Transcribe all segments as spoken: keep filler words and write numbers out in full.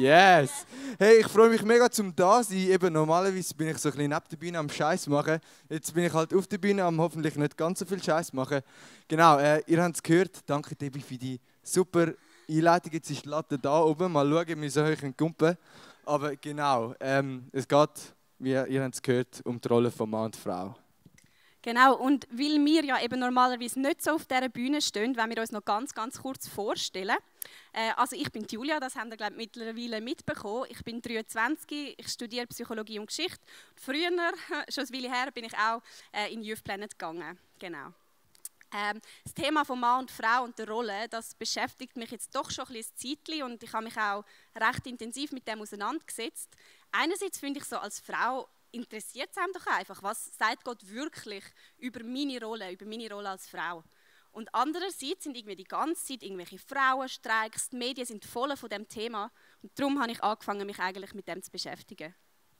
Yes! Hey, ich freue mich mega zum da sein. Eben, normalerweise bin ich so ein bisschen neben der Bühne am Scheiß machen. Jetzt bin ich halt auf der Bühne am hoffentlich nicht ganz so viel Scheiß machen. Genau, äh, ihr habt es gehört. Danke Debbie für die super Einleitung. Jetzt ist die Latte da oben. Mal schauen, wie so hoch ich kumpen. Aber genau, ähm, es geht, wie ihr habt es gehört, um die Rolle von Mann und Frau. Genau, und weil wir ja eben normalerweise nicht so auf dieser Bühne stehen, wollen wir uns noch ganz, ganz kurz vorstellen. Äh, also ich bin Julia, das haben ihr glaube ich, mittlerweile mitbekommen. Ich bin dreiundzwanzig, ich studiere Psychologie und Geschichte. Früher, schon ein Weile her, bin ich auch äh, in Youth Planet gegangen. Genau. Ähm, das Thema von Mann und Frau und der Rolle, das beschäftigt mich jetzt doch schon ein bisschen Zeitchen und ich habe mich auch recht intensiv mit dem auseinandergesetzt. Einerseits finde ich so als Frau, interessiert es einem doch einfach, was sagt Gott wirklich über meine Rolle, über meine Rolle als Frau. Und andererseits sind irgendwie die ganze Zeit irgendwelche Frauenstreiks, die Medien sind voll von dem Thema und darum habe ich angefangen, mich eigentlich mit dem zu beschäftigen.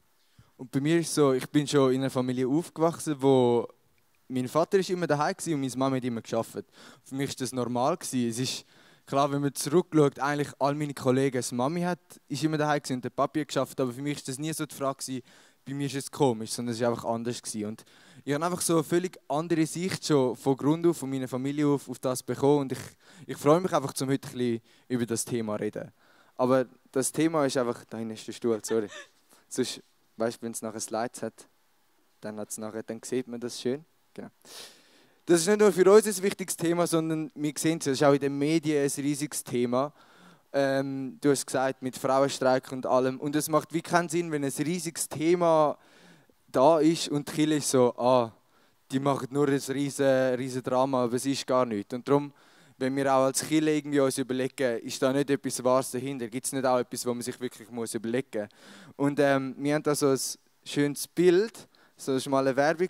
Und bei mir ist es so, ich bin schon in einer Familie aufgewachsen, wo mein Vater ist immer daheim war und meine Mama hat immer gearbeitet. Für mich war das normal. Es ist klar, wenn man zurückschaut, eigentlich all meine Kollegen, die Mami hat, ist immer daheim und der Papi hat gearbeitet, aber für mich war das nie so die Frage, bei mir ist es komisch, sondern es war einfach anders. Und ich habe einfach so eine völlig andere Sicht schon von Grund auf, von meiner Familie auf, auf das bekommen. Und ich, ich freue mich einfach, zum heute ein bisschen über das Thema zu reden. Aber das Thema ist einfach, da hinten ist der Stuhl, sorry. Sonst, weißt du, wenn es nachher Slides hat, dann, hat's nachher, dann sieht man das schön. Genau. Das ist nicht nur für uns ein wichtiges Thema, sondern wir sehen es, es ist auch in den Medien ein riesiges Thema. Ähm, du hast gesagt, mit Frauenstreik und allem. Und es macht wie keinen Sinn, wenn ein riesiges Thema da ist und die Kirche ist so, ah, die machen nur ein riesiges riesen Drama, aber es ist gar nichts. Und darum, wenn wir auch als Kirche irgendwie uns überlegen, ist da nicht etwas Wahres dahinter, gibt es nicht auch etwas, wo man sich wirklich muss überlegen muss. Und ähm, wir haben da so ein schönes Bild, so das war mal eine Werbung,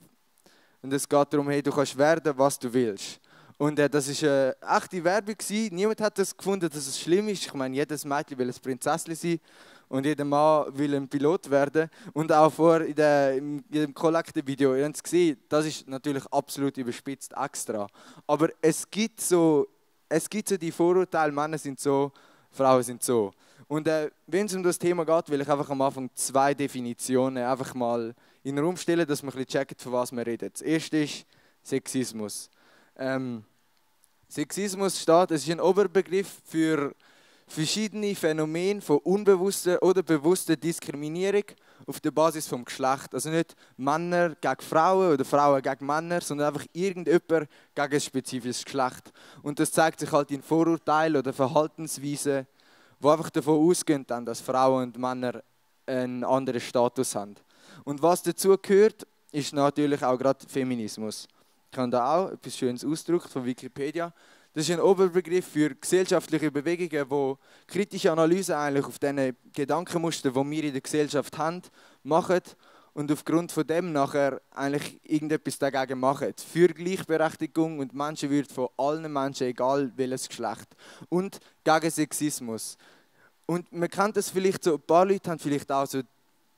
und es geht darum, hey, du kannst werden, was du willst. Und äh, das war eine echte Werbung. Niemand hat das gefunden, dass es schlimm ist. Ich meine, jedes Mädchen will ein Prinzesschen sein und jeder Mann will ein Pilot werden. Und auch vor in, der, in dem Collective-Video, ihr habt es gesehen, das ist natürlich absolut überspitzt extra. Aber es gibt so, es gibt so die Vorurteile, Männer sind so, Frauen sind so. Und äh, wenn es um das Thema geht, will ich einfach am Anfang zwei Definitionen einfach mal in den Raum stellen, dass man ein bisschen checkt, von was wir reden. Das erste ist Sexismus. Ähm, Sexismus steht, es ist ein Oberbegriff für verschiedene Phänomene von unbewusster oder bewusster Diskriminierung auf der Basis des Geschlechts. Also nicht Männer gegen Frauen oder Frauen gegen Männer, sondern einfach irgendjemand gegen ein spezifisches Geschlecht. Und das zeigt sich halt in Vorurteilen oder Verhaltensweisen, die einfach davon ausgehen, dass Frauen und Männer einen anderen Status haben. Und was dazu gehört, ist natürlich auch gerade Feminismus. Ich habe da auch etwas Schönes ausgedruckt von Wikipedia. Das ist ein Oberbegriff für gesellschaftliche Bewegungen, die kritische Analyse eigentlich auf diesen Gedankenmustern, die wir in der Gesellschaft haben, machen und aufgrund von dem nachher eigentlich irgendetwas dagegen machen. Für Gleichberechtigung und Menschenwürde von allen Menschen, egal welches Geschlecht. Und gegen Sexismus. Und man kennt das vielleicht so, ein paar Leute haben vielleicht auch so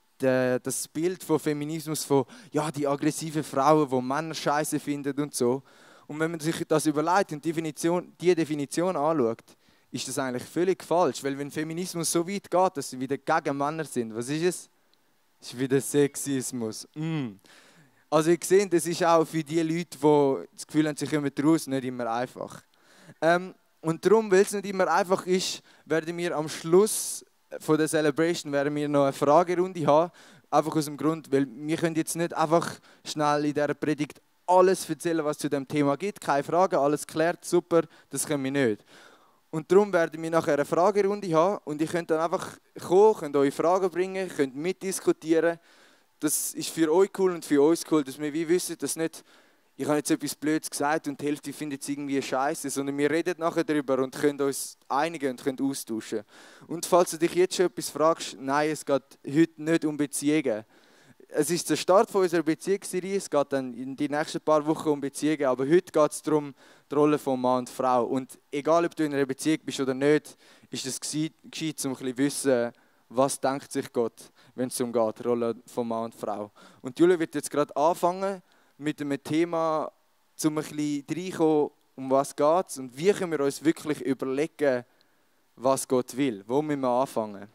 das Bild von Feminismus, von ja, die aggressiven Frauen, die Männer scheiße finden und so. Und wenn man sich das überlegt und die Definition, die Definition anschaut, ist das eigentlich völlig falsch. Weil wenn Feminismus so weit geht, dass sie wieder gegen Männer sind, was ist es? Das ist wieder Sexismus. Mm. Also ihr seht, das ist auch für die Leute, die das Gefühl haben, sie kommen daraus, nicht immer einfach. Ähm, und darum, weil es nicht immer einfach ist, werden wir am Schluss von der Celebration werden wir noch eine Fragerunde haben. Einfach aus dem Grund, weil wir können jetzt nicht einfach schnell in dieser Predigt alles erzählen, was zu dem Thema gibt. Keine Frage, alles klärt, super, das können wir nicht. Und darum werden wir nachher eine Fragerunde haben und ihr könnt dann einfach kommen, könnt eure Fragen bringen, könnt mitdiskutieren. Das ist für euch cool und für uns cool, dass wir wie wissen, dass nicht ich habe jetzt etwas Blödes gesagt und die Hälfte findet es irgendwie scheiße, sondern wir reden nachher darüber und können uns einigen und können austauschen. Und falls du dich jetzt schon etwas fragst, nein, es geht heute nicht um Beziehungen. Es ist der Start von unserer Beziehungsserie, es geht dann in die nächsten paar Wochen um Beziehungen, aber heute geht es darum, die Rolle von Mann und Frau. Und egal, ob du in einer Beziehung bist oder nicht, ist es gescheit, um ein bisschen zu wissen, was denkt sich Gott, wenn es darum geht, die Rolle von Mann und Frau. Und Julia wird jetzt gerade anfangen, mit einem Thema, um ein bisschen reinzukommen, um was geht es und wie können wir uns wirklich überlegen, was Gott will. Wo müssen wir anfangen?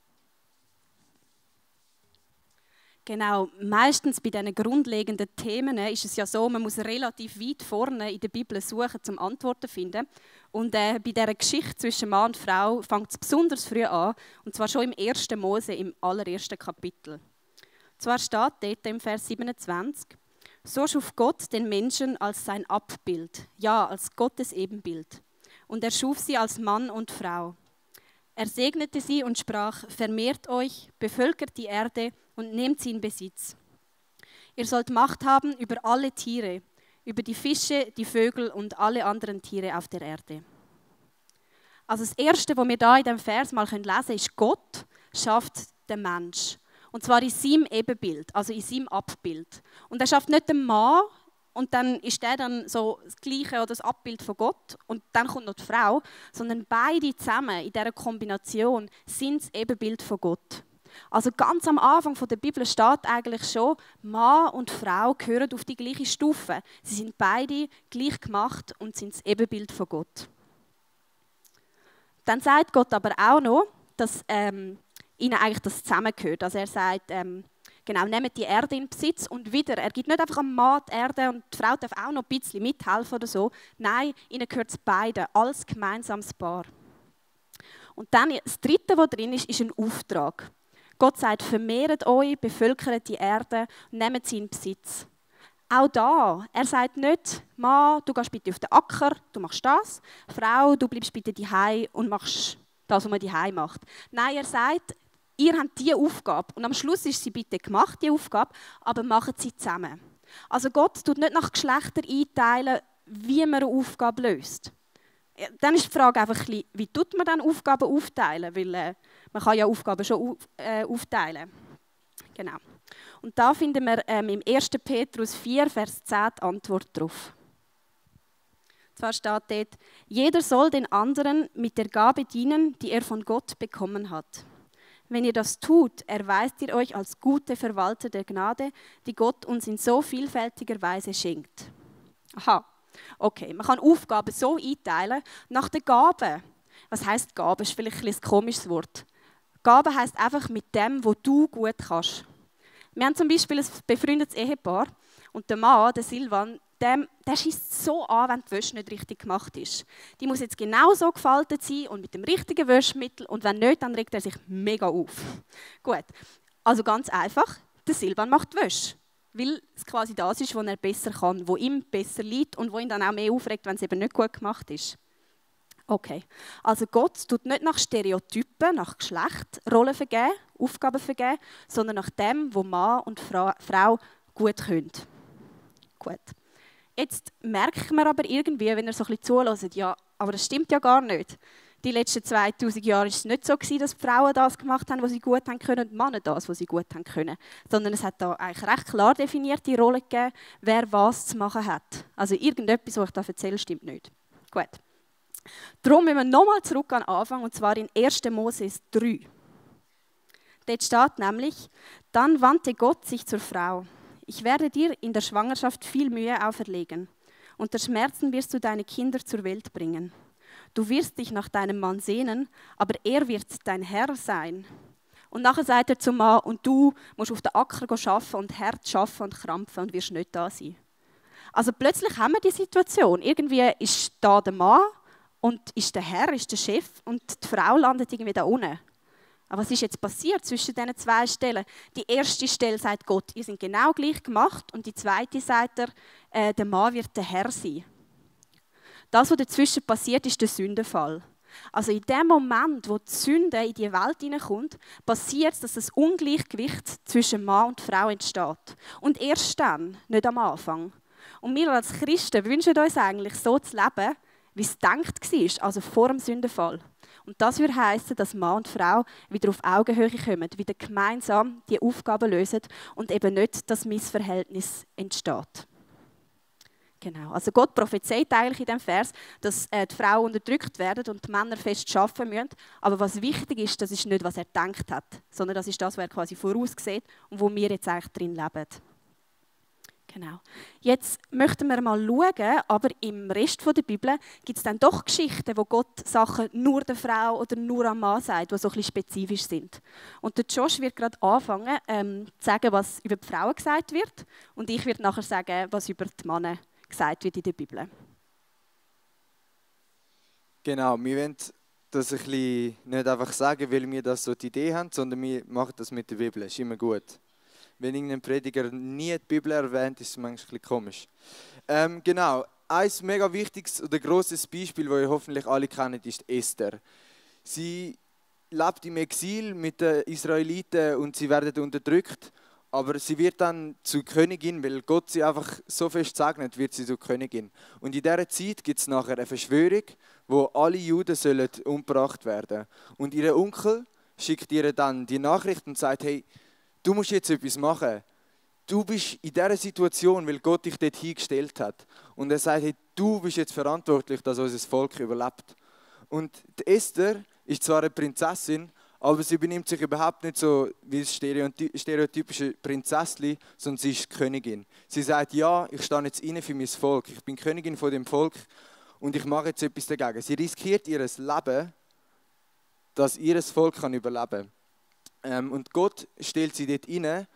Genau, meistens bei diesen grundlegenden Themen ist es ja so, man muss relativ weit vorne in der Bibel suchen, um Antworten zu finden. Und äh, bei dieser Geschichte zwischen Mann und Frau fängt es besonders früh an, und zwar schon im ersten Mose, im allerersten Kapitel. Und zwar steht dort im Vers siebenundzwanzig, so schuf Gott den Menschen als sein Abbild, ja, als Gottes Ebenbild. Und er schuf sie als Mann und Frau. Er segnete sie und sprach, vermehrt euch, bevölkert die Erde und nehmt sie in Besitz. Ihr sollt Macht haben über alle Tiere, über die Fische, die Vögel und alle anderen Tiere auf der Erde. Also das Erste, was wir da in diesem Vers mal lesen können, ist, Gott schafft den Mensch. Und zwar in seinem Ebenbild, also in seinem Abbild. Und er schafft nicht den Mann, und dann ist der dann so das Gleiche oder das Abbild von Gott und dann kommt noch die Frau, sondern beide zusammen in dieser Kombination sind das Ebenbild von Gott. Also ganz am Anfang der Bibel steht eigentlich schon, Mann und Frau gehören auf die gleiche Stufe. Sie sind beide gleich gemacht und sind das Ebenbild von Gott. Dann sagt Gott aber auch noch, dass ähm, ihnen eigentlich das zusammengehört. Also er sagt, ähm, genau, nehmt die Erde in Besitz und wieder, er gibt nicht einfach am Mann die Erde und die Frau darf auch noch ein bisschen mithelfen oder so. Nein, ihnen gehört es beiden als gemeinsames Paar. Und dann das Dritte, was drin ist, ist ein Auftrag. Gott sagt, vermehrt euch, bevölkert die Erde und nehmt sie in Besitz. Auch da, er sagt nicht, Mann, du gehst bitte auf den Acker, du machst das. Frau, du bleibst bitte daheim und machst das, was man daheim macht. Nein, er sagt, ihr habt diese Aufgabe und am Schluss ist sie bitte gemacht, die Aufgabe, aber macht sie zusammen. Also Gott tut nicht nach Geschlechtern einteilen, wie man eine Aufgabe löst. Dann ist die Frage einfach ein bisschen, wie tut man dann Aufgaben aufteilen? Weil äh, man kann ja Aufgaben schon auf, äh, aufteilen. Genau. Und da finden wir ähm, im ersten Petrus vier, Vers zehn die Antwort darauf. Zwar steht dort, jeder soll den anderen mit der Gabe dienen, die er von Gott bekommen hat. Wenn ihr das tut, erweist ihr euch als gute Verwalter der Gnade, die Gott uns in so vielfältiger Weise schenkt. Aha. Okay, man kann Aufgaben so einteilen nach den Gaben. Was heisst Gabe? Das ist vielleicht ein, ein komisches Wort. Gabe heisst einfach mit dem, was du gut kannst. Wir haben zum Beispiel ein befreundetes Ehepaar und der Mann, der Silvan, der, der schießt so an, wenn die Wäsche nicht richtig gemacht ist. Die muss jetzt genau so gefaltet sein und mit dem richtigen Wäschmittel und wenn nicht, dann regt er sich mega auf. Gut, also ganz einfach, der Silvan macht die Wäsche. Weil es quasi das ist, was er besser kann, was ihm besser liegt und was ihn dann auch mehr aufregt, wenn es eben nicht gut gemacht ist. Okay, also Gott tut nicht nach Stereotypen, nach Geschlecht Rollen vergeben, Aufgaben vergeben, sondern nach dem, was Mann und Frau gut können. Gut. Jetzt merkt man aber irgendwie, wenn ihr so ein bisschen zuhört, ja, aber das stimmt ja gar nicht. Die letzten zweitausend Jahre war es nicht so, dass die Frauen das gemacht haben, was sie gut haben können, und die Männer das, was sie gut haben können. Sondern es hat da eigentlich recht klar definierte Rollen gegeben, wer was zu machen hat. Also irgendetwas, was ich da erzähle, stimmt nicht. Gut. Darum müssen wir nochmal zurück an den Anfang, und zwar in ersten Mose drei. Dort steht nämlich, dann wandte Gott sich zur Frau. Ich werde dir in der Schwangerschaft viel Mühe auferlegen. Unter Schmerzen wirst du deine Kinder zur Welt bringen. Du wirst dich nach deinem Mann sehnen, aber er wird dein Herr sein. Und nachher sagt er zum Mann, und du musst auf den Acker arbeiten und hart arbeiten und krampfen und wirst nicht da sein. Also plötzlich haben wir die Situation. Irgendwie ist da der Mann und ist der Herr, ist der Chef und die Frau landet irgendwie da unten. Aber was ist jetzt passiert zwischen diesen zwei Stellen? Die erste Stelle sagt Gott, ihr seid genau gleich gemacht, und die zweite sagt er, äh, der Mann wird der Herr sein. Das, was dazwischen passiert, ist der Sündenfall. Also in dem Moment, wo die Sünde in die Welt hineinkommt, passiert es, dass ein Ungleichgewicht zwischen Mann und Frau entsteht. Und erst dann, nicht am Anfang. Und wir als Christen wünschen uns eigentlich so zu leben, wie es gedacht war, also vor dem Sündenfall. Und das würde heissen, dass Mann und Frau wieder auf Augenhöhe kommen, wieder gemeinsam die Aufgaben lösen und eben nicht das Missverhältnis entsteht. Genau. Also Gott prophezeit eigentlich in diesem Vers, dass äh, die Frauen unterdrückt werden und die Männer fest arbeiten müssen. Aber was wichtig ist, das ist nicht, was er gedacht hat, sondern das ist das, was er quasi voraussieht und wo wir jetzt eigentlich drin leben. Genau. Jetzt möchten wir mal schauen, aber im Rest der Bibel gibt es dann doch Geschichten, wo Gott Sachen nur der Frau oder nur am Mann sagt, die so ein bisschen spezifisch sind. Und der Josh wird gerade anfangen, ähm, zu sagen, was über die Frauen gesagt wird. Und ich werde nachher sagen, was über die Männer gesagt wird in der Bibel. Genau, wir wollen das ein bisschen nicht einfach sagen, weil wir das so die Idee haben, sondern wir machen das mit der Bibel. Das ist immer gut. Wenn irgendein Prediger nie die Bibel erwähnt, ist es manchmal ein bisschen komisch. Ähm, genau, ein mega wichtiges oder grosses Beispiel, das ihr hoffentlich alle kennt, ist Esther. Sie lebt im Exil mit den Israeliten und sie werden unterdrückt, aber sie wird dann zur Königin, weil Gott sie einfach so fest segnet, wird sie zur Königin. Und in dieser Zeit gibt es nachher eine Verschwörung, wo alle Juden sollen umgebracht werden. Und ihr Onkel schickt ihr dann die Nachricht und sagt, hey, du musst jetzt etwas machen. Du bist in dieser Situation, weil Gott dich dort hingestellt hat. Und er sagt, hey, du bist jetzt verantwortlich, dass unser Volk überlebt. Und die Esther ist zwar eine Prinzessin, aber sie benimmt sich überhaupt nicht so wie das stereotypische Prinzesschen, sondern sie ist Königin. Sie sagt, ja, ich stehe jetzt rein für mein Volk. Ich bin Königin von dem Volk und ich mache jetzt etwas dagegen. Sie riskiert ihr Leben, dass ihr Volk überleben kann. Ähm, und Gott stellt sie dort rein,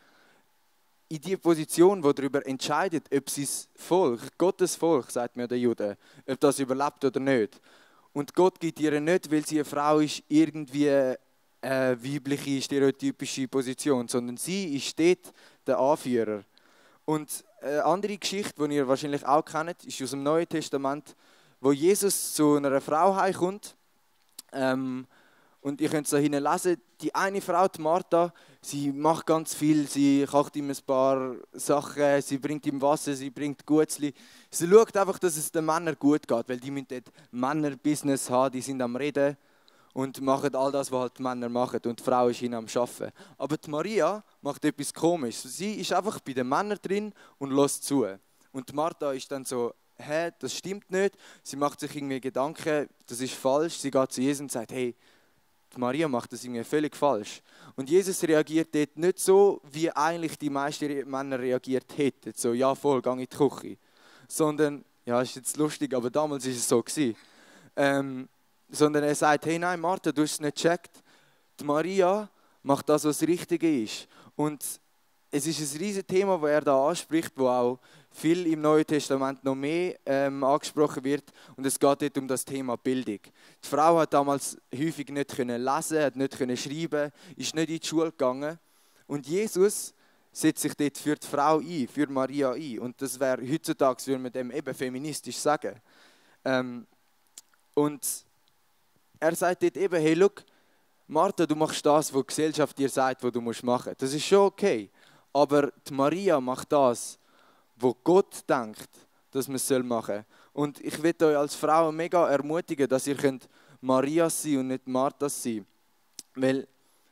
in die Position, die darüber entscheidet, ob sein Volk, Gottes Volk, sagt mir der Jude, ob das überlebt oder nicht. Und Gott gibt ihr nicht, weil sie eine Frau ist, irgendwie eine weibliche, stereotypische Position, sondern sie ist dort der Anführer. Und eine andere Geschichte, die ihr wahrscheinlich auch kennt, ist aus dem Neuen Testament, wo Jesus zu einer Frau heimkommt. Ähm, Und ihr könnt es da hinten lesen, die eine Frau, die Martha, sie macht ganz viel, sie kocht ihm ein paar Sachen, sie bringt ihm Wasser, sie bringt Gutzli. Sie schaut einfach, dass es den Männern gut geht, weil die müssen dort Männer-Business haben, die sind am Reden und machen all das, was halt die Männer machen und die Frau ist hinten am Arbeiten. Aber die Maria macht etwas Komisches. Sie ist einfach bei den Männern drin und lässt zu. Und die Martha ist dann so, hä, das stimmt nicht. Sie macht sich irgendwie Gedanken, das ist falsch. Sie geht zu Jesus und sagt, hey, die Maria macht das irgendwie völlig falsch. Und Jesus reagiert dort nicht so, wie eigentlich die meisten Männer reagiert hätten. So, ja voll, geh in die Küche. Sondern, ja, ist jetzt lustig, aber damals war es so gewesen. Ähm, sondern er sagt, hey nein Martha, du hast es nicht gecheckt. Die Maria macht das, was das Richtige ist. Und es ist ein riesiges Thema, das er da anspricht, wo auch viel im Neuen Testament noch mehr ähm, angesprochen wird. Und es geht dort um das Thema Bildung. Die Frau hat damals häufig nicht können lesen, hat nicht können schreiben, ist nicht in die Schule gegangen. Und Jesus setzt sich dort für die Frau ein, für Maria ein. Und das wäre heutzutage, würde man dem eben feministisch sagen. Ähm, und er sagt dort eben, hey, schau, Martha, du machst das, was die Gesellschaft dir sagt, was du machen musst. Das ist schon okay. Aber die Maria macht das, was Gott denkt, dass man es machen soll. Und ich will euch als Frauen mega ermutigen, dass ihr könnt Maria sein und nicht Martha sein. Weil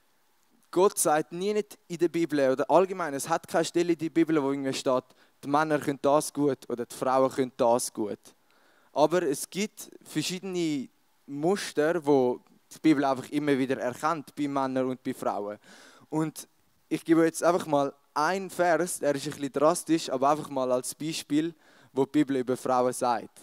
Gott sagt nie nicht in der Bibel, oder allgemein, es hat keine Stelle in der Bibel, wo irgendwie steht, die Männer können das gut oder die Frauen können das gut. Aber es gibt verschiedene Muster, wo die Bibel einfach immer wieder erkennt, bei Männern und bei Frauen. Und ich gebe jetzt einfach mal einen Vers, der ist ein bisschen drastisch, aber einfach mal als Beispiel, wo die Bibel über Frauen sagt.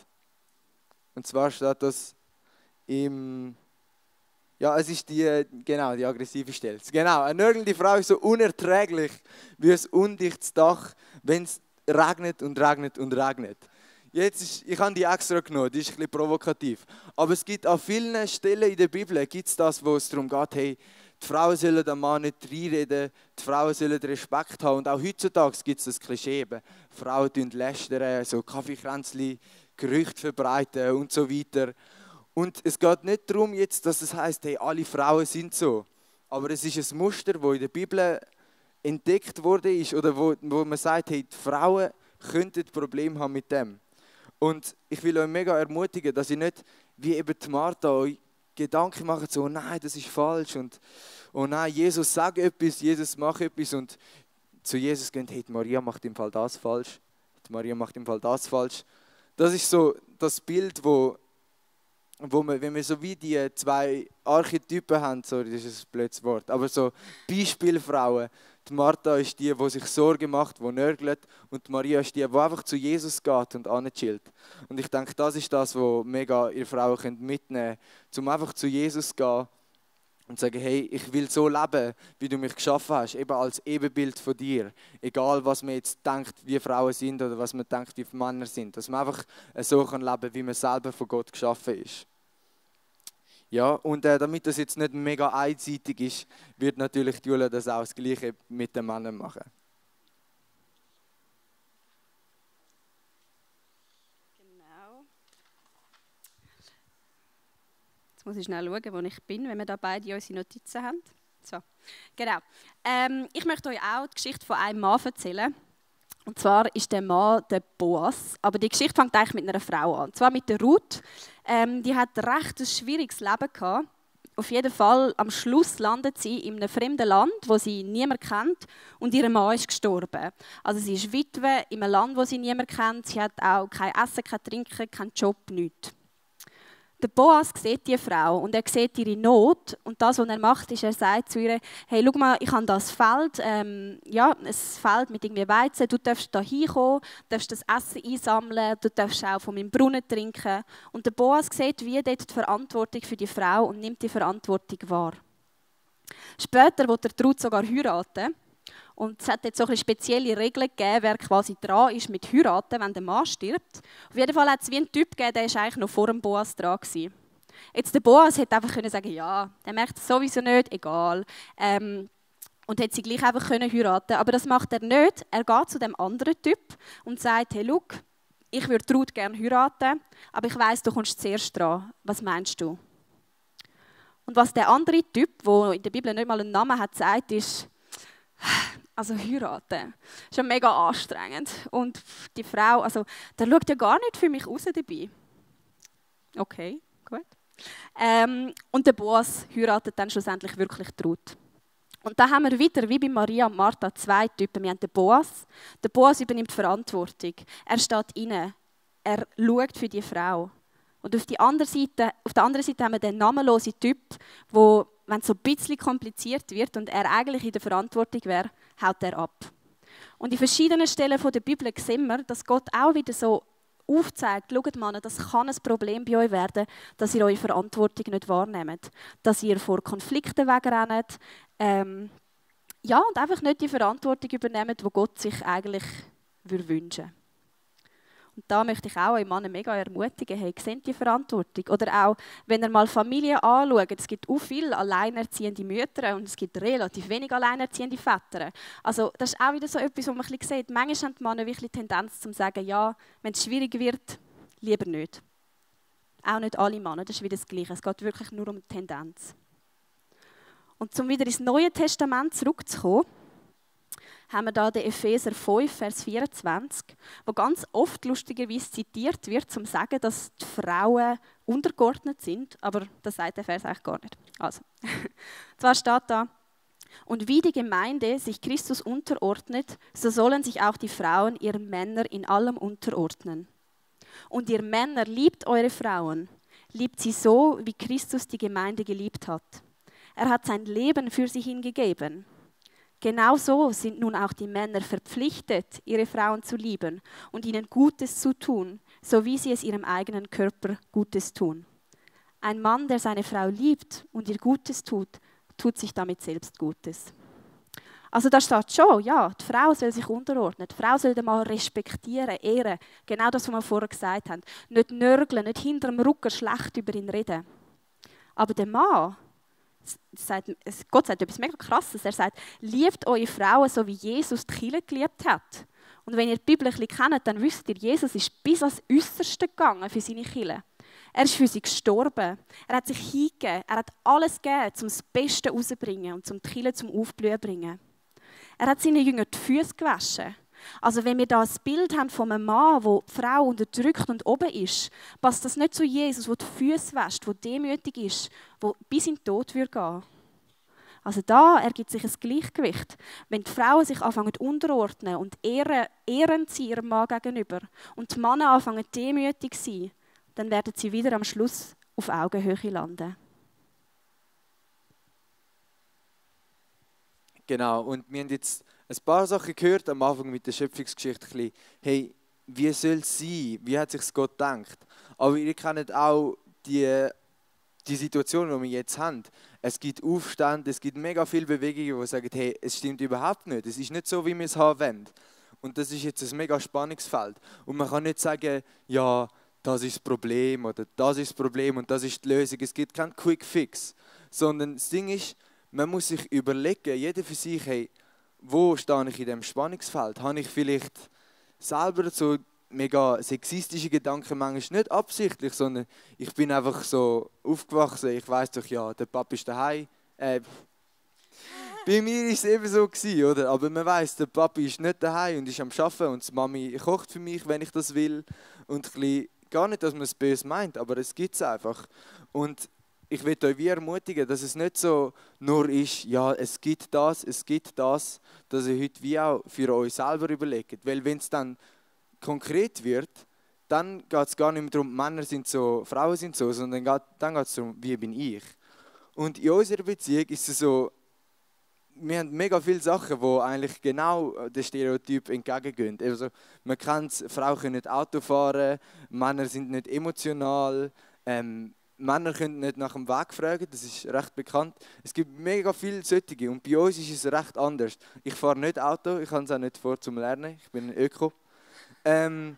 Und zwar steht das im... Ja, es ist die, genau, die aggressive Stelle. Genau, eine nörgelnde Frau ist so unerträglich wie ein undichtes Dach, wenn es regnet und regnet und regnet. Jetzt ist, ich habe die extra genommen, die ist ein bisschen provokativ. Aber es gibt an vielen Stellen in der Bibel gibt's das, wo es darum geht, hey, die Frauen sollen den Mann nicht reinreden, die Frauen sollen Respekt haben. Und auch heutzutage gibt es das Klischee, eben, Frauen lästern, so Kaffeekränzchen, Gerüchte verbreiten und so weiter. Und es geht nicht darum, jetzt, dass es heisst, hey, alle Frauen sind so. Aber es ist ein Muster, das in der Bibel entdeckt wurde, oder wo, wo man sagt, hey, die Frauen könnten Probleme haben mit dem. Und ich will euch mega ermutigen, dass ihr nicht, wie eben die Martha, euch Gedanken macht, so, nein, das ist falsch. Und oh nein, Jesus sagt etwas, Jesus macht etwas. Und zu Jesus gehen, hey, die Maria macht im Fall das falsch. Die Maria macht im Fall das falsch. Das ist so das Bild, wo wo wir, wenn wir so wie die zwei Archetypen haben, sorry, das ist ein blödes Wort, aber so Beispielfrauen. Die Martha ist die, die sich Sorgen macht, die nörgelt, und die Maria ist die, die einfach zu Jesus geht und anchillt. Und ich denke, das ist das, was mega ihr Frauen mitnehmen könnt, um einfach zu Jesus zu gehen und zu sagen, hey, ich will so leben, wie du mich geschaffen hast, eben als Ebenbild von dir. Egal, was man jetzt denkt, wie Frauen sind oder was man denkt, wie Männer sind. Dass man einfach so leben kann, wie man selber von Gott geschaffen ist. Ja, und äh, damit das jetzt nicht mega einseitig ist, wird natürlich Julia das auch das Gleiche mit den Männern machen. Genau. Jetzt muss ich schnell schauen, wo ich bin, wenn wir da beide unsere Notizen haben. So, genau. Ähm, ich möchte euch auch die Geschichte von einem Mann erzählen. Und zwar ist der Mann der Boas. Aber die Geschichte fängt eigentlich mit einer Frau an. Und zwar mit der Ruth. Ähm, die hat ein recht schwieriges Leben gehabt. Auf jeden Fall, am Schluss landet sie in einem fremden Land, wo sie niemand kennt. Und ihr Mann ist gestorben. Also sie ist Witwe in einem Land, wo sie niemand kennt. Sie hat auch kein Essen, kein Trinken, keinen Job, nichts. Der Boas sieht die Frau und er sieht ihre Not. Und das, was er macht, ist, er sagt zu ihr, hey, schau mal, ich habe das Feld, ähm, ja, ein Feld mit irgendwie Weizen, du darfst da hinkommen, darfst das Essen einsammeln, du darfst auch von meinem Brunnen trinken. Und der Boas sieht wie dort die Verantwortung für die Frau und nimmt die Verantwortung wahr. Später wird der Ruth sogar heiraten. Und es hat jetzt so ein spezielle Regeln gegeben, wer quasi dran ist mit heiraten, wenn der Mann stirbt. Auf jeden Fall hat es wie einen Typ gegeben, der war eigentlich noch vor dem Boas dran gewesen. Jetzt der Boas hätte einfach können sagen, ja, der merkt es sowieso nicht, egal. Ähm, und hätte sie gleich einfach können heiraten. Aber das macht er nicht. Er geht zu dem anderen Typ und sagt, hey, schau, ich würde Ruth gerne heiraten, aber ich weiss, du kommst zuerst dran. Was meinst du? Und was der andere Typ, der in der Bibel nicht mal einen Namen hat, sagt, ist, also heiraten, ist ja mega anstrengend. Und die Frau, also, der schaut ja gar nicht für mich raus dabei. Okay, gut. Ähm, und der Boas heiratet dann schlussendlich wirklich die Ruth. Und da haben wir wieder, wie bei Maria und Martha, zwei Typen. Wir haben den Boas. Der Boas übernimmt Verantwortung. Er steht inne. Er schaut für die Frau. Und auf, die andere Seite, auf der anderen Seite haben wir den namenlosen Typ, wo, wenn es so ein bisschen kompliziert wird und er eigentlich in der Verantwortung wäre, haut er ab. Und in verschiedenen Stellen der Bibel sehen wir, dass Gott auch wieder so aufzeigt, schaut Männer, das kann ein Problem bei euch werden, dass ihr eure Verantwortung nicht wahrnehmt. Dass ihr vor Konflikten wegrennt. Ähm, ja, und einfach nicht die Verantwortung übernehmt, die Gott sich eigentlich wünschen würde. Und da möchte ich auch euch Männer mega ermutigen, hey, seht die Verantwortung. Oder auch, wenn ihr mal Familien anschaut, es gibt auch viele alleinerziehende Mütter und es gibt relativ wenig alleinerziehende Väter. Also das ist auch wieder so etwas, was man ein bisschen sieht. Manchmal haben die Männer wirklich die Tendenz zu sagen, ja, wenn es schwierig wird, lieber nicht. Auch nicht alle Männer, das ist wieder das Gleiche. Es geht wirklich nur um die Tendenz. Und um wieder ins Neue Testament zurückzukommen, haben wir da den Epheser fünf, Vers vierundzwanzig, wo ganz oft lustigerweise zitiert wird, um zu sagen, dass die Frauen untergeordnet sind, aber das sagt der Vers eigentlich gar nicht. Also, zwar steht da, und wie die Gemeinde sich Christus unterordnet, so sollen sich auch die Frauen ihren Männern in allem unterordnen. Und ihr Männer, liebt eure Frauen, liebt sie so, wie Christus die Gemeinde geliebt hat. Er hat sein Leben für sie hingegeben. Genauso sind nun auch die Männer verpflichtet, ihre Frauen zu lieben und ihnen Gutes zu tun, so wie sie es ihrem eigenen Körper Gutes tun. Ein Mann, der seine Frau liebt und ihr Gutes tut, tut sich damit selbst Gutes. Also da steht schon, ja, die Frau soll sich unterordnen, die Frau soll den Mann respektieren, ehren, genau das, was wir vorher gesagt haben. Nicht nörgeln, nicht hinter dem Rücken schlecht über ihn reden. Aber der Mann, Sagt, Gott sagt etwas mega Krasses. Er sagt, liebt eure Frauen, so wie Jesus die Kirche geliebt hat. Und wenn ihr die Bibel ein bisschen kennt, dann wisst ihr, Jesus ist bis ans Äußerste gegangen für seine Kirche. Er ist für sie gestorben. Er hat sich hingegeben. Er hat alles gegeben, um das Beste rauszubringen und um die Kirche zum Aufblühen zu bringen. Er hat seinen Jüngern die Füße gewaschen. Also wenn wir da ein Bild haben von einem Mann, der die Frau unterdrückt und oben ist, passt das nicht zu Jesus, der die Füße wäscht, der demütig ist, der bis in den Tod gehen würde. Also da ergibt sich ein Gleichgewicht. Wenn die Frauen sich anfangen unterordnen und ehren, ehren sie ihrem Mann gegenüber und die Männer anfangen demütig zu sein, dann werden sie wieder am Schluss auf Augenhöhe landen. Genau, und wir haben jetzt ein paar Sachen gehört am Anfang mit der Schöpfungsgeschichte. Ein bisschen, hey, wie soll es sein? Wie hat sich Gott gedacht? Aber ihr kennt auch die, die Situation, die wir jetzt haben. Es gibt Aufstände, es gibt mega viele Bewegungen, die sagen, hey, es stimmt überhaupt nicht. Es ist nicht so, wie wir es haben wollen. Und das ist jetzt ein mega Spannungsfeld. Und man kann nicht sagen, ja, das ist das Problem oder das ist das Problem und das ist die Lösung. Es gibt keinen Quick Fix. Sondern das Ding ist, man muss sich überlegen, jeder für sich, hey, wo stehe ich in diesem Spannungsfeld? Habe ich vielleicht selber so mega sexistische Gedanken, manchmal nicht absichtlich, sondern ich bin einfach so aufgewachsen, ich weiss doch, ja, der Papa ist daheim. Äh, bei mir war es eben so gewesen, oder? Aber man weiss, der Papi ist nicht daheim und ist am Arbeiten und die Mami kocht für mich, wenn ich das will. Und ein bisschen, gar nicht, dass man es böse meint, aber es gibt es einfach. Und ich will euch wie ermutigen, dass es nicht so nur ist, ja, es gibt das, es gibt das, dass ihr heute wie auch für euch selber überlegt. Weil wenn es dann konkret wird, dann geht es gar nicht mehr darum, Männer sind so, Frauen sind so, sondern geht, dann geht es darum, wie bin ich. Und in unserer Beziehung ist es so, wir haben mega viele Sachen, die eigentlich genau dem Stereotyp entgegengehen. Also, man kennt es, Frauen können nicht Auto fahren, Männer sind nicht emotional, ähm, Männer können nicht nach dem Weg fragen, das ist recht bekannt. Es gibt mega viele solche und bei uns ist es recht anders. Ich fahre nicht Auto, ich habe es auch nicht vor zum Lernen, ich bin ein Öko. Ähm,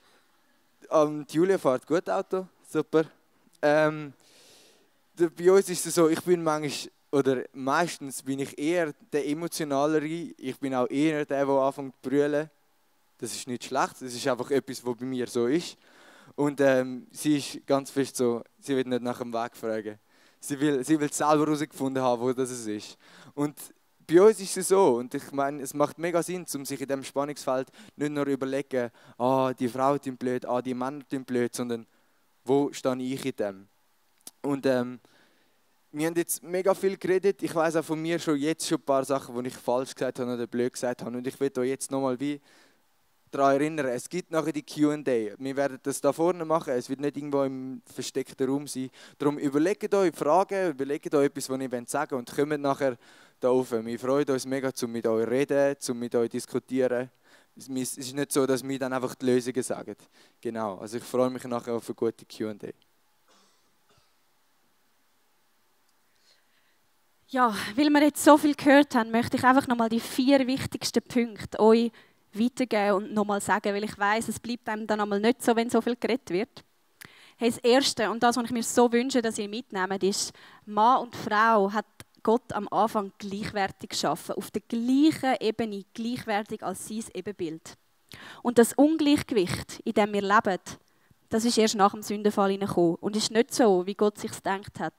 und Julia fährt gut Auto, super. Ähm, bei uns ist es so, ich bin manchmal, oder meistens bin ich eher der Emotionalere, ich bin auch eher der, der anfängt zu brüllen. Das ist nicht schlecht, das ist einfach etwas, was bei mir so ist. Und ähm, sie ist ganz fest so, sie will nicht nach dem Weg fragen. Sie will, sie will selber herausgefunden haben, wo das ist. Und bei uns ist es so, und ich meine, es macht mega Sinn, um sich in diesem Spannungsfeld nicht nur überlegen, ah, die Frau ist blöd, ah, die Männer sind blöd, sondern wo stehe ich in dem? Und ähm, wir haben jetzt mega viel geredet. Ich weiß auch von mir schon jetzt schon ein paar Sachen, die ich falsch gesagt habe oder blöd gesagt habe. Und ich will euch jetzt nochmal wie daran erinnern, es gibt nachher die Q and A. Wir werden das da vorne machen, es wird nicht irgendwo im versteckten Raum sein. Darum überlegt euch Fragen, überlegt euch etwas, was ihr sagen wollt und kommt nachher da rauf. Wir freuen uns mega, um mit euch zu reden, um mit euch zu diskutieren. Es ist nicht so, dass wir dann einfach die Lösungen sagen. Genau, also ich freue mich nachher auf eine gute Q and A. Ja, weil wir jetzt so viel gehört haben, möchte ich einfach nochmal die vier wichtigsten Punkte euch weitergeben und nochmal sagen, weil ich weiss, es bleibt einem dann einmal nicht so, wenn so viel geredet wird. Hey, das Erste und das, was ich mir so wünsche, dass ihr mitnehmt, ist, Mann und Frau hat Gott am Anfang gleichwertig geschaffen, auf der gleichen Ebene, gleichwertig als sein Ebenbild. Und das Ungleichgewicht, in dem wir leben, das ist erst nach dem Sündenfall hineingekommen und ist nicht so, wie Gott sich gedacht hat.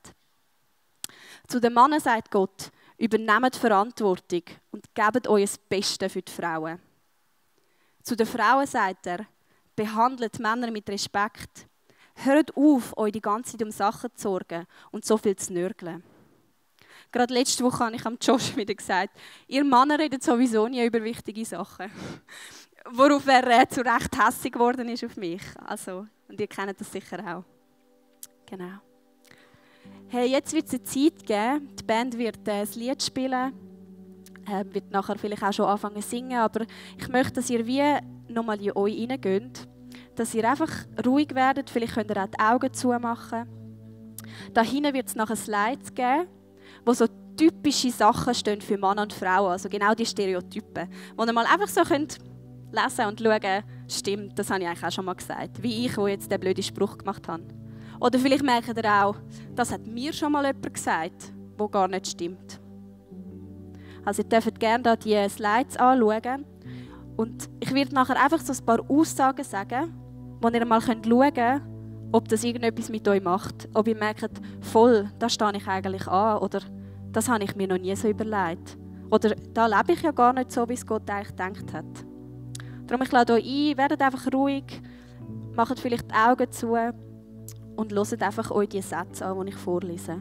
Zu den Männern sagt Gott, übernehmt Verantwortung und gebt euch das Beste für die Frauen. Zu den Frauen sagt er, behandelt Männer mit Respekt. Hört auf, euch die ganze Zeit um Sachen zu sorgen und so viel zu nörgeln. Gerade letzte Woche habe ich am Josh wieder gesagt, ihr Männer redet sowieso nie über wichtige Sachen. Worauf er äh, zu Recht hässig geworden ist auf mich. Also, und ihr kennt das sicher auch. Genau. Hey, jetzt wird es eine Zeit geben, die Band wird äh, das Lied spielen. Äh, wird nachher vielleicht auch schon anfangen zu singen, aber ich möchte, dass ihr wie nochmal in euch hineingeht, dass ihr einfach ruhig werdet, vielleicht könnt ihr auch die Augen zumachen. Da hinten wird es nachher Slides geben, wo so typische Sachen stehen für Mann und Frau, also genau die Stereotypen, wo ihr mal einfach so könnt lesen und schauen, stimmt, das habe ich eigentlich auch schon mal gesagt, wie ich, wo jetzt den blöden Spruch gemacht habe. Oder vielleicht merkt ihr auch, das hat mir schon mal jemand gesagt, wo gar nicht stimmt. Also ihr dürft gerne da die Slides anschauen. Und ich werde nachher einfach so ein paar Aussagen sagen, wo ihr mal schauen könnt, ob das irgendetwas mit euch macht. Ob ihr merkt, voll, da stehe ich eigentlich an. Oder das habe ich mir noch nie so überlegt. Oder da lebe ich ja gar nicht so, wie es Gott eigentlich gedacht hat. Darum, ich lade euch ein, werdet einfach ruhig, macht vielleicht die Augen zu und hört einfach euch die Sätze an, die ich vorlese.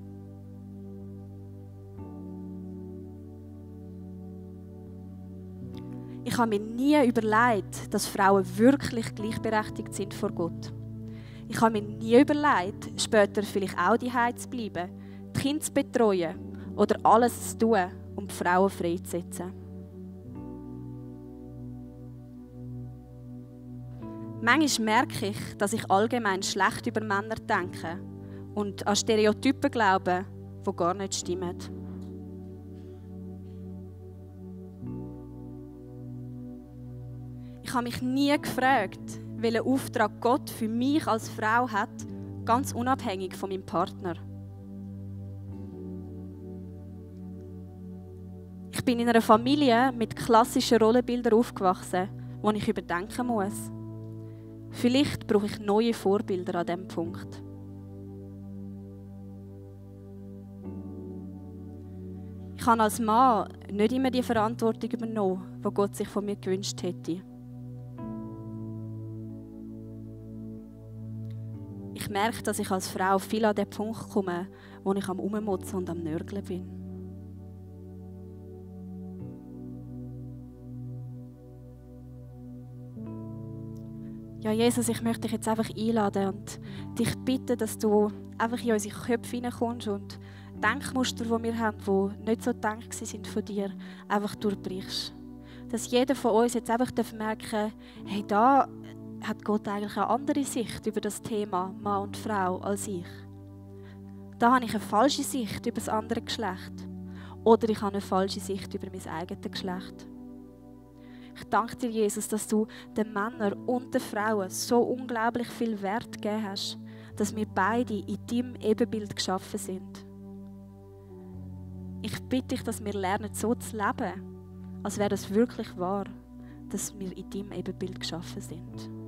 Ich habe mir nie überlegt, dass Frauen wirklich gleichberechtigt sind vor Gott. Ich habe mir nie überlegt, später vielleicht auch daheim zu bleiben, die Kinder zu betreuen oder alles zu tun, um die Frauen freizusetzen. Manchmal merke ich, dass ich allgemein schlecht über Männer denke und an Stereotypen glaube, die gar nicht stimmen. Ich habe mich nie gefragt, welchen Auftrag Gott für mich als Frau hat, ganz unabhängig von meinem Partner. Ich bin in einer Familie mit klassischen Rollenbildern aufgewachsen, die ich überdenken muss. Vielleicht brauche ich neue Vorbilder an diesem Punkt. Ich habe als Mann nicht immer die Verantwortung übernommen, die Gott sich von mir gewünscht hätte. Ich merke, dass ich als Frau viel an den Punkt komme, wo ich am Rummotzen und am Nörgeln bin. Ja, Jesus, ich möchte dich jetzt einfach einladen und dich bitten, dass du einfach in unsere Köpfe hineinkommst und Denkmuster, die wir haben, die nicht so gedacht sind von dir, einfach durchbrichst. Dass jeder von uns jetzt einfach merken darf, hey, da hat Gott eigentlich eine andere Sicht über das Thema Mann und Frau als ich. Da habe ich eine falsche Sicht über das andere Geschlecht. Oder ich habe eine falsche Sicht über mein eigenes Geschlecht. Ich danke dir, Jesus, dass du den Männern und den Frauen so unglaublich viel Wert gegeben hast, dass wir beide in deinem Ebenbild geschaffen sind. Ich bitte dich, dass wir lernen, so zu leben, als wäre das wirklich wahr, dass wir in deinem Ebenbild geschaffen sind.